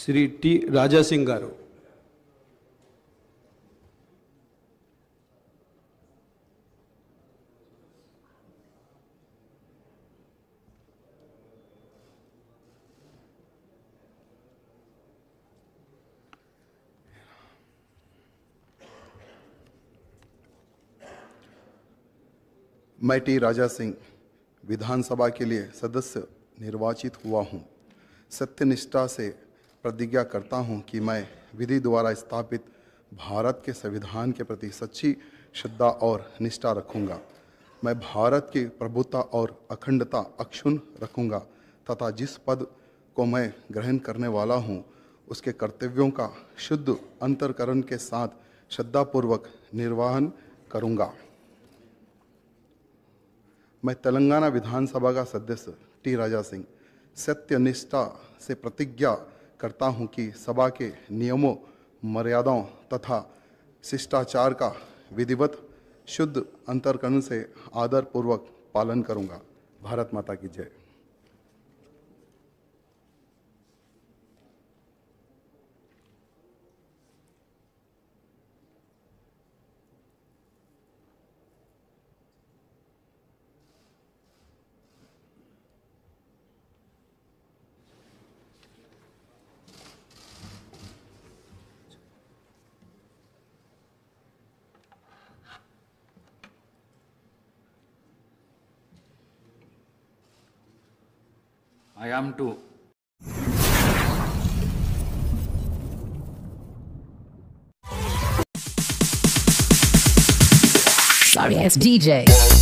Shri T Raja Singh garu. मैं T Raja Singh विधानसभा के लिए सदस्य निर्वाचित हुआ हूँ। सत्यनिष्ठा से प्रतिज्ञा करता हूँ कि मैं विधि द्वारा स्थापित भारत के संविधान के प्रति सच्ची श्रद्धा और निष्ठा रखूँगा। मैं भारत की प्रभुता और अखंडता अक्षुण्ण रखूँगा तथा जिस पद को मैं ग्रहण करने वाला हूँ उसके कर्तव्यों का शुद्ध अंतःकरण के साथ श्रद्धापूर्वक निर्वहन करूँगा। मैं तेलंगाना विधानसभा का सदस्य टी राजा सिंह सत्यनिष्ठा से प्रतिज्ञा करता हूं कि सभा के नियमों, मर्यादाओं तथा शिष्टाचार का विधिवत शुद्ध अंतःकरण से आदरपूर्वक पालन करूंगा। भारत माता की जय। I am to Sorry, it's DJ.